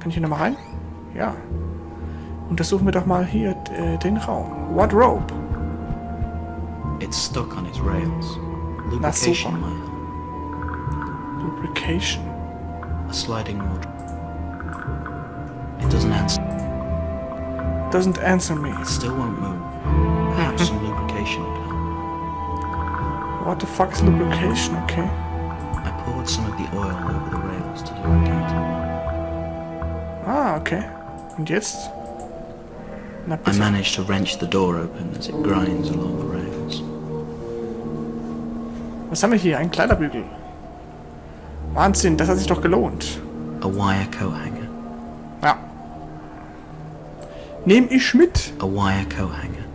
Kann ich hier nochmal rein? Ja. Untersuchen wir doch mal hier den Raum. Wardrobe. It's stuck on its rails. Na super. Lubrication might help. Lubrication. A sliding wardrobe. It doesn't answer. Doesn't answer me. It still won't move. Perhaps some lubrication would help. What the fuck is lubrication? Okay. I poured some of the oil over the rails to lubricate. Ah, okay. Und jetzt? Na I bitte. managed to wrench the door open as it grinds along the rails. Was haben wir hier? Ein Kleiderbügel. Wahnsinn, das hat sich doch gelohnt. A wire coat hanger. Ja. Nehm ich mit. A wire coat hanger.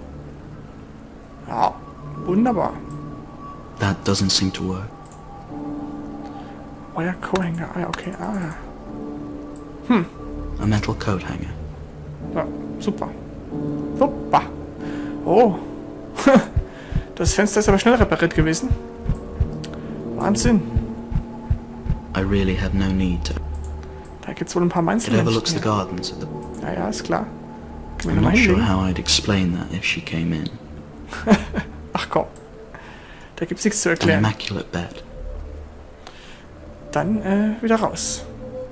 Ja, wunderbar. That doesn't seem to work. Wire Co-Hanger. Ah, ja, okay. Ah, ja. A metal coat hanger. Ja, super. Super. Oh. Das Fenster ist aber schnell repariert gewesen. Wahnsinn. I really had no need to. Da gibt's wohl ein paar It Mainzelmännchen. overlooks the gardens at the... Ja, ja, ist klar. Können wir I'm nochmal not sure hinlegen? how I'd explain that if she came in. Ach komm. Da gibt's nichts zu An erklären. immaculate bed. Dann wieder raus.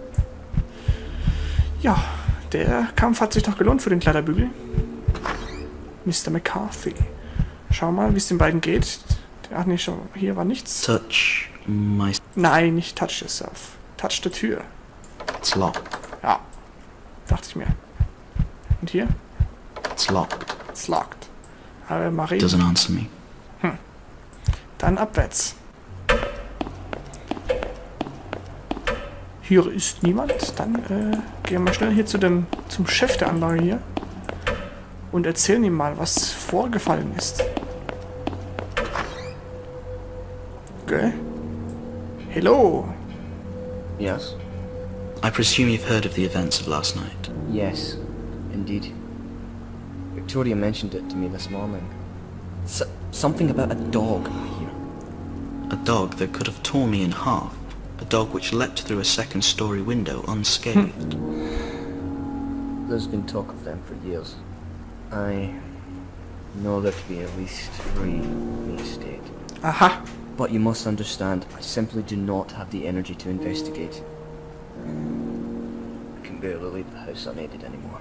Ja, der Kampf hat sich doch gelohnt für den Kleiderbügel. Mr. McCarthy. Schau mal, wie es den beiden geht. Ach nee, schon, hier war nichts. Touch my... Nein, nicht touch yourself. Touch the Tür. It's locked. Ja, dachte ich mir. Und hier? It's locked. It's locked. Aber Marie, Doesn't answer me. dann abwärts. Hier ist niemand. Dann gehen wir schnell hier zum Chef der Anlage hier. Und erzählen ihm mal, was vorgefallen ist. Okay. Hello. Yes. I presume you've heard of the events of last night. Yes, indeed. Victoria mentioned it to me this morning. Something about a dog, I hear. A dog that could have torn me in half. A dog which leapt through a second-story window unscathed. There's been talk of them for years. I know there to be at least 3 in the estate. Aha. But you must understand, I simply do not have the energy to investigate. I can barely leave the house unaided anymore.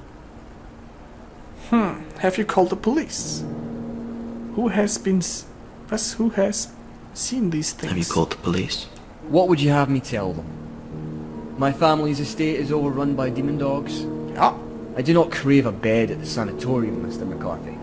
Have you called the police? Who has who has seen these things? Have you called the police? What would you have me tell them? My family's estate is overrun by demon dogs. Ja. I do not crave a bed at the sanatorium, Mr. McCarthy.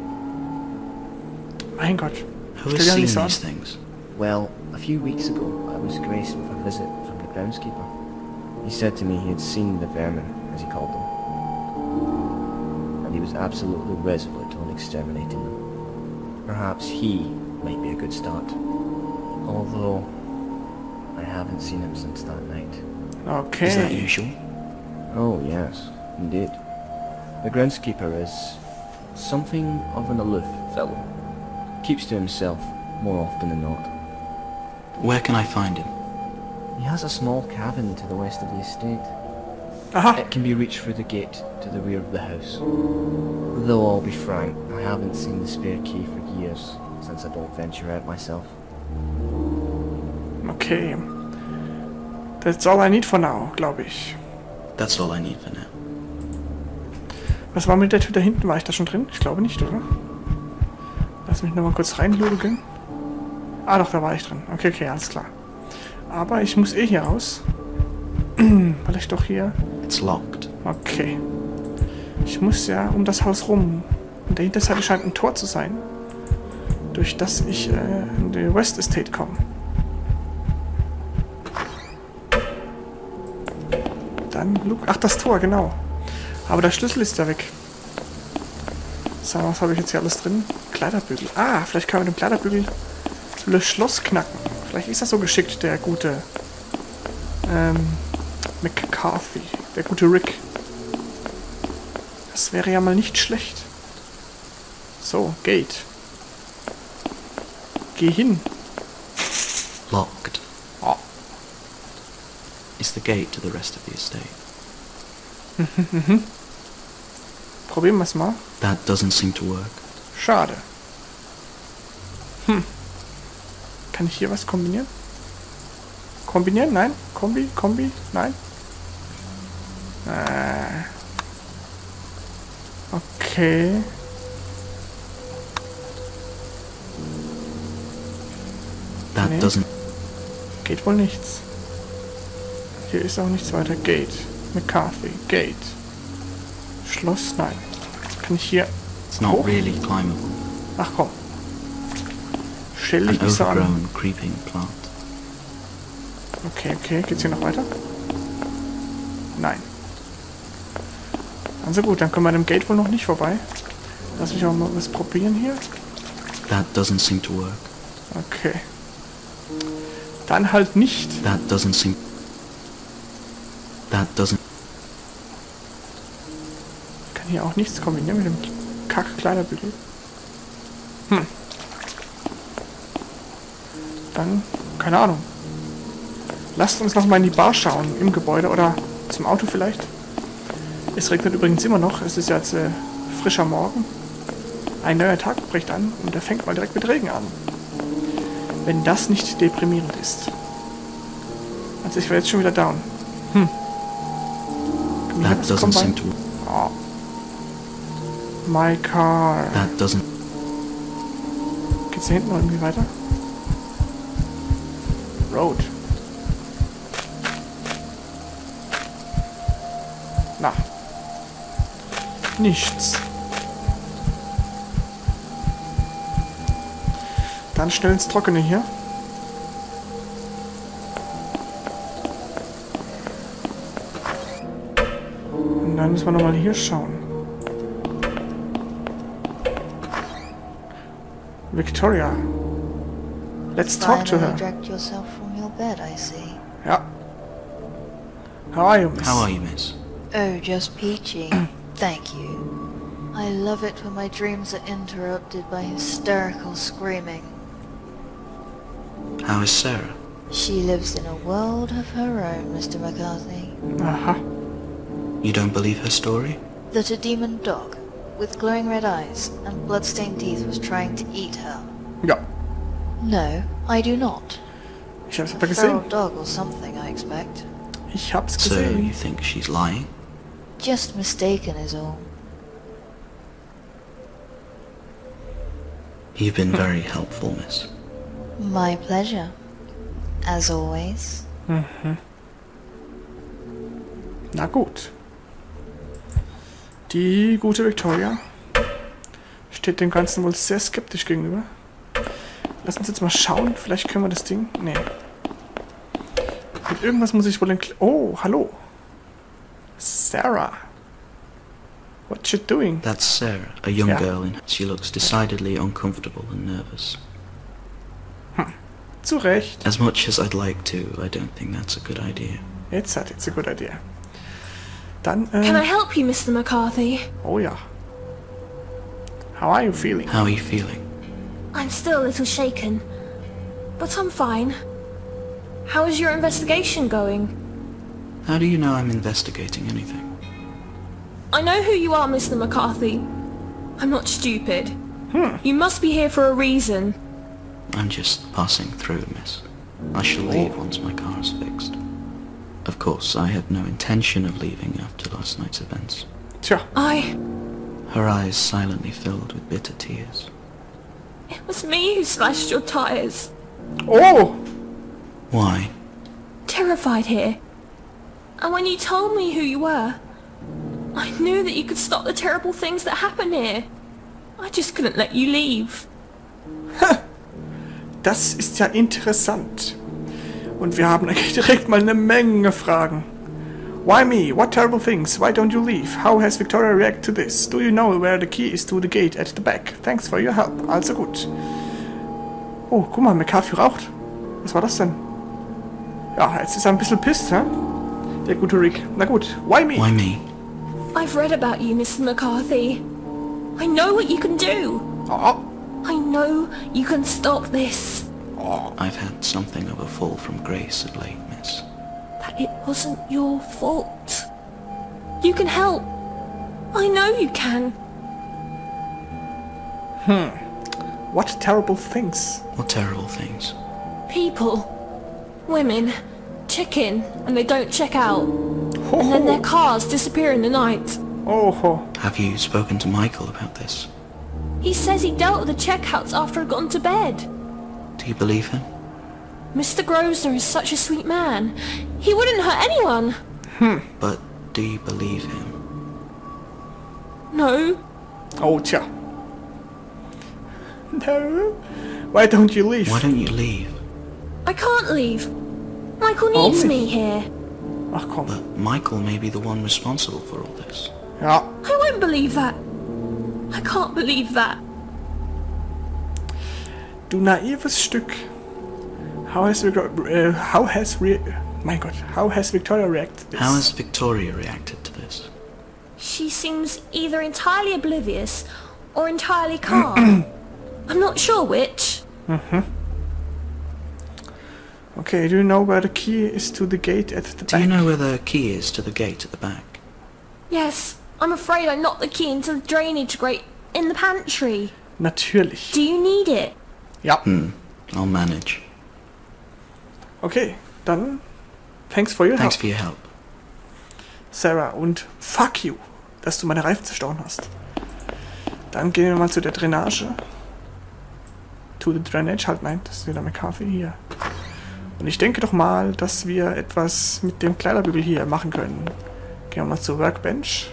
Mein Gott. Who Stell has dir seen nicht so an. these things? Well, a few weeks ago, I was graced with a visit from the groundskeeper. He said to me he had seen the vermin, as he called them. And he was absolutely resolute on exterminating them. Perhaps he might be a good start. Although, I haven't seen him since that night. Okay. Is that usual? Oh, yes, indeed. The groundskeeper is something of an aloof fellow. Keeps to himself more often than not. Where can I find him? He has a small cabin to the west of the estate. Aha. It can be reached through the gate to the rear of the house. Though I'll be frank, I haven't seen the spare key for years, since I don't venture out myself. Okay. That's all I need for now, glaube ich. That's all I need for now. Was war mit der Tür da hinten? War ich da schon drin? Ich glaube nicht, oder? Lass mich nochmal kurz reinlugen. Ah, doch, da war ich drin. Okay, okay, alles klar. Aber ich muss eh hier raus. Weil ich doch hier... It's locked. Okay. Ich muss ja um das Haus rum. Und dahinter Seite scheint ein Tor zu sein. Durch das ich in die West Estate komme. Dann... Ach, das Tor, genau. Aber der Schlüssel ist ja weg. So, was habe ich jetzt hier alles drin? Kleiderbügel. Ah, vielleicht können wir mit dem Kleiderbügel das Schloss knacken. Vielleicht ist das so geschickt, der gute McCarthy. Der gute Rick. Das wäre ja mal nicht schlecht. So, Gate. Geh hin. Locked. Oh. Is the gate to the rest of the estate? Probieren wir es mal. That doesn't seem to work. Schade. Kann ich hier was kombinieren? Kombinieren? Nein. Kombi? Nein. Okay. That Nee. doesn't... Geht wohl nichts. Hier ist auch nichts weiter. Gate. McCarthy. Gate. Schloss? Nein. Kann ich hier... It's not hoch? really climbable. Ach komm. Stell An dich nicht so an. overgrown, creeping plant. Okay. Geht's hier noch weiter? Nein. Also gut, dann können wir an dem Gate wohl noch nicht vorbei. Lass mich auch mal was probieren hier. That doesn't seem to work. Okay. Dann halt nicht. That doesn't seem... That doesn't... Kann hier auch nichts kombinieren mit dem Kack-Kleiderbügel. Dann, keine Ahnung. Lasst uns noch mal in die Bar schauen, im Gebäude oder zum Auto vielleicht. Es regnet übrigens immer noch. Es ist ja jetzt frischer Morgen. Ein neuer Tag bricht an und er fängt mal direkt mit Regen an. Wenn das nicht deprimierend ist. Also ich war jetzt schon wieder down. Kann ich That jetzt doesn't seem kombinieren? to... Oh. My car. That doesn't... Geht's hier hinten noch irgendwie weiter? Road. Na. Nichts. Dann schnell ins Trockene hier. Und dann müssen wir nochmal hier schauen. Victoria. Let's talk to her. Dragged yourself from your bed, I see. Ja. How are you, miss? How are you, miss? Oh, just peachy. Thank you. I love it when my dreams are interrupted by hysterical screaming. How is Sarah? She lives in a world of her own, Mr. McCarthy. Aha. You don't believe her story? That a demon dog with glowing red eyes and blood-stained teeth was trying to eat her. Ja. No, I do not. Ich hab's A aber feral gesehen. dog or something, I expect. Ich hab's So, gesehen. you think she's lying? Just mistaken is all. You've been very helpful, miss. My pleasure. As always. Na gut. Die gute Victoria steht dem Ganzen wohl sehr skeptisch gegenüber. Lass uns jetzt mal schauen. Vielleicht können wir das Ding... Nee. Mit irgendwas muss ich wohl... Oh, hallo. Sarah. What you doing? That's Sarah, a young Yeah. girl in... She looks decidedly uncomfortable and nervous. Zu Recht. As much as I'd like to, I don't think that's a good idea. It's a good idea. Dann, Can I help you, Mr. McCarthy? oh ja. How are you feeling? How are you feeling? I'm still a little shaken, but I'm fine. How is your investigation going? How do you know I'm investigating anything? I know who you are, Mr. McCarthy. I'm not stupid. You must be here for a reason. I'm just passing through, miss. I shall leave once my car is fixed. Of course, I had no intention of leaving after last night's events. Tja, Her eyes silently filled with bitter tears. It was me who slashed your tires. oh! Why? Terrified here. And when you told me who you were, I knew that you could stop the terrible things that happen here. I just couldn't let you leave. Das ist ja interessant. Und wir haben eigentlich direkt mal eine Menge Fragen. Why me? What terrible things? Why don't you leave? How has Victoria reacted to this? Do you know where the key is to the gate at the back? Thanks for your help. Also gut. Oh, guck mal, McCarthy raucht. Was war das denn? Ja, jetzt ist er ein bisschen pisst, hä? Der gute Rick. Na gut, why me? Why me? I've read about you, Mr. McCarthy. I know what you can do. Oh, I know you can stop this. I've had something of a fall from grace of late, miss. But it wasn't your fault. You can help. I know you can. What terrible things. What terrible things? People, women, check in and they don't check out. And then their cars disappear in the night. Oh, Have you spoken to Michael about this? He says he dealt with the checkouts after I'd gotten to bed. Do you believe him? Mr. Grosvenor is such a sweet man. He wouldn't hurt anyone. But do you believe him? No. oh, tja. No. Why don't you leave? Why don't you leave? I can't leave. Michael needs Oh. me here. Ach komm. But Michael may be the one responsible for all this. Ja. I won't believe that. I can't believe that. Du naives Stück. How has Victoria reacted to this? How has Victoria reacted to this? She seems either entirely oblivious or entirely calm. I'm not sure which. Okay, do you know where the key is to the gate at the Do back? you know where the key is to the gate at the back? Yes, I'm afraid I knocked the key into the drainage grate in the pantry. Natürlich. Do you need it? Ja. I'll manage. Okay, dann thanks for your Thanks help, for your help. Sarah. Und fuck you, dass du meine Reifen zerstochen hast. Dann gehen wir mal zu der Drainage. To the drainage, halt nein, das ist wieder mein Kaffee hier. Und ich denke doch mal, dass wir etwas mit dem Kleiderbügel hier machen können. Gehen wir mal zur Workbench.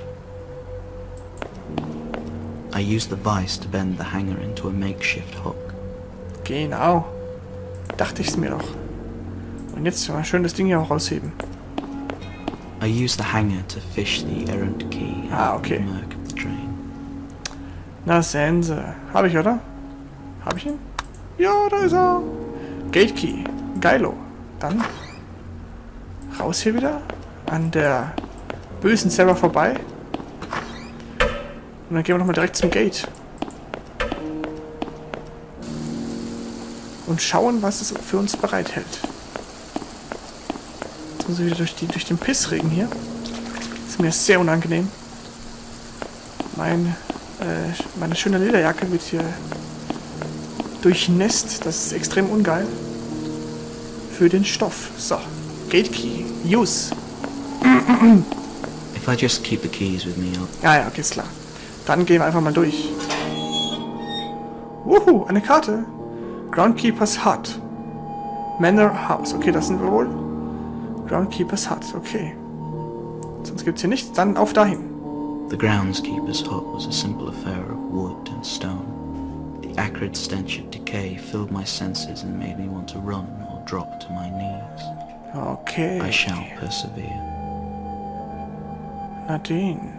I used the vice to bend the hanger into a makeshift hook. Genau. Dachte ich's mir doch. Und jetzt mal schön das Ding hier auch rausheben. I used the hanger to fish the errant key Ah, out of okay. the murk of the drain. Na, Sense. Hab ich, oder? Hab ich ihn? Ja, da ist er. Gate Key. Geilo. Dann raus hier wieder. An der bösen Sarah vorbei. Und dann gehen wir nochmal direkt zum Gate. Und schauen, was es für uns bereithält. Jetzt muss ich wieder durch den Pissregen hier. Das ist mir sehr unangenehm. Meine schöne Lederjacke wird hier durchnässt. Das ist extrem ungeil. Für den Stoff. So. Gate Key. Use. If I just keep the keys with me, I'll... Ja, okay, ist klar. Dann gehen wir einfach mal durch. Wuhu, eine Karte. Groundkeeper's Hut. Manor House. Okay, das sind wir wohl. Groundkeeper's Hut, okay. Sonst gibt's hier nichts. Dann auf dahin. The groundskeeper's hut was a simple affair of wood and stone. The acrid stench of decay filled my senses and made me want to run or drop to my knees. Okay. I shall persevere. Nadine.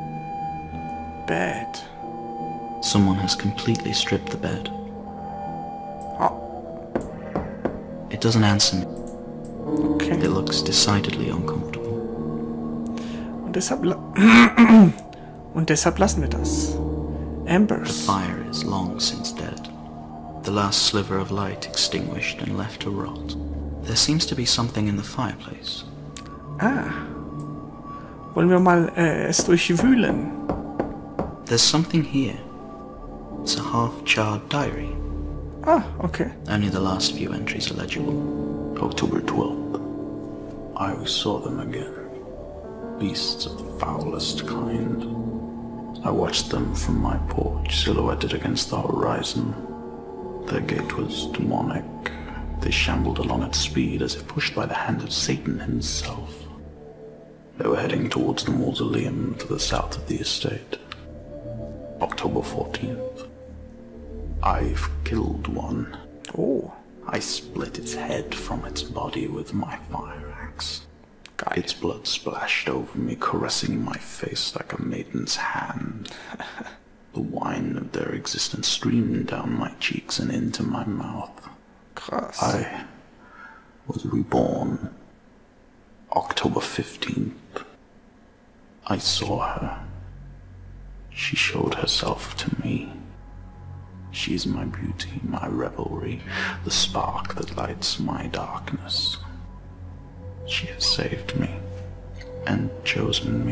Bed. Someone has completely stripped the bed. Oh, It doesn't answer me. okay. It looks decidedly uncomfortable. Und deshalb lassen wir das. The Embers. fire is long since dead. The last sliver of light extinguished and left to rot. There seems to be something in the fireplace. Ah. Wollen wir mal es durchwühlen? There's something here. It's a half-charred diary. Ah, okay. Only the last few entries are legible. October 12th. I saw them again. Beasts of the foulest kind. I watched them from my porch, silhouetted against the horizon. Their gait was demonic. They shambled along at speed as if pushed by the hand of Satan himself. They were heading towards the mausoleum to the south of the estate. October 14th. I've killed one. Oh, I split its head from its body with my fire axe. geil. Its blood splashed over me, caressing my face like a maiden's hand. The wine of their existence streamed down my cheeks and into my mouth. Krass. I was reborn. October 15th. I saw her. She showed herself to me. She is my beauty, my revelry, the spark that lights my darkness. She has saved me and chosen me.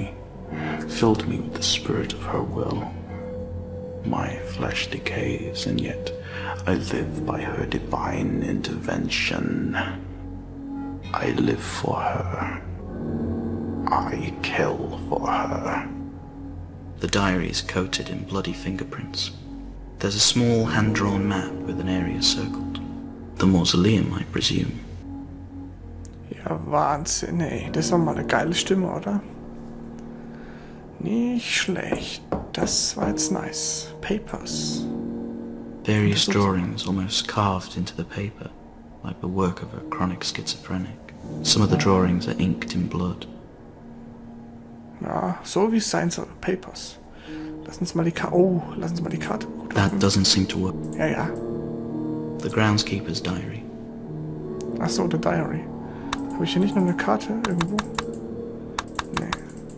filled me with the spirit of her will. My flesh decays, and yet I live by her divine intervention. I live for her. I kill for her. The diary is coated in bloody fingerprints. There's a small hand-drawn map with an area circled. The mausoleum, I presume. Ja, Wahnsinn, ey. Das war mal eine geile Stimme, oder? Nicht schlecht. Das war jetzt nice. Papers. Various drawings almost carved into the paper, like the work of a chronic schizophrenic. Some of the drawings are inked in blood. Ja, so wie es sein soll. Papers. Lass uns mal die Karte... Oh, lass uns mal die Karte... That doesn't seem to work. Ja, ja. The groundskeeper's diary. Ach so, der Diary. Habe ich hier nicht noch eine Karte irgendwo? Nee.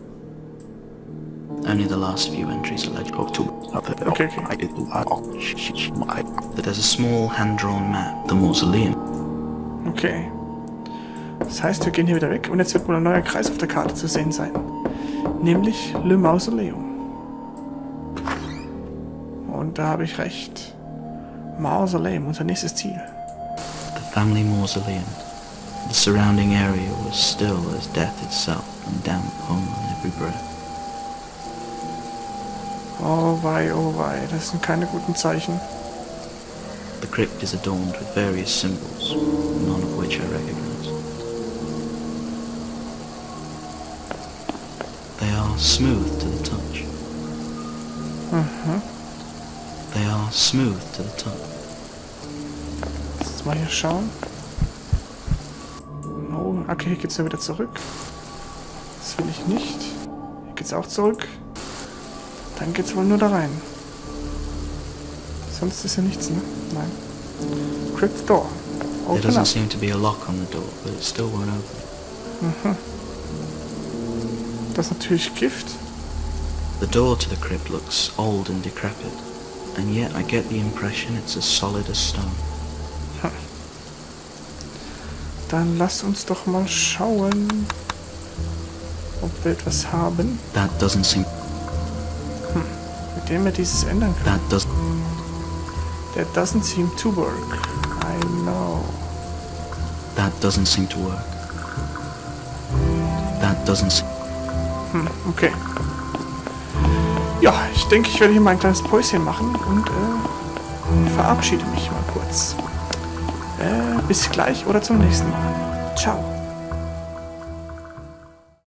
Only the last few entries are legible. Okay. There's a small hand-drawn map, the mausoleum. Okay. Das heißt, wir gehen hier wieder weg und jetzt wird wohl ein neuer Kreis auf der Karte zu sehen sein. Nämlich Le Mausoleum. Und da habe ich recht. Mausoleum, unser nächstes Ziel. The family mausoleum. The surrounding area was still as death itself and damp hung on every breath. Oh wei, das sind keine guten Zeichen. The crypt is adorned with various symbols, none of which I recognize. They are smooth to the touch. They are smooth to the touch. Lass uns mal hier schauen. Oh, okay, hier geht's ja wieder zurück. Das will ich nicht. Hier geht's auch zurück. Dann geht's wohl nur da rein. Sonst ist ja nichts, ne? Nein. Crypt Door. There Open doesn't up. seem to be a lock on the door, but it still won't open. Das ist natürlich Gift. The door to the crypt looks old and decrepit, and yet I get the impression it's as solid as stone. Dann lass uns doch mal schauen, ob wir etwas haben, That doesn't seem... mit dem wir dieses ändern können. That does... That doesn't seem to work. I know. That doesn't seem to work. That doesn't seem... Okay. Ja, ich denke, ich werde hier mal ein kleines Päuschen machen und verabschiede mich mal kurz. Bis gleich oder zum nächsten Mal. Ciao.